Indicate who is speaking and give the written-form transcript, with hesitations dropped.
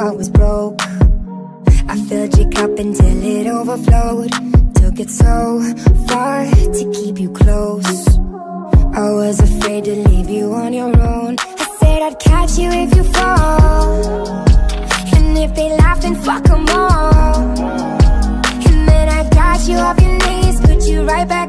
Speaker 1: heart was broke. I filled your cup until it overflowed. Took it so far to keep you close. I was afraid to leave you on your own. I said I'd catch you if you fall, and if they laugh then fuck them all. And then I got you off your knees, put you right back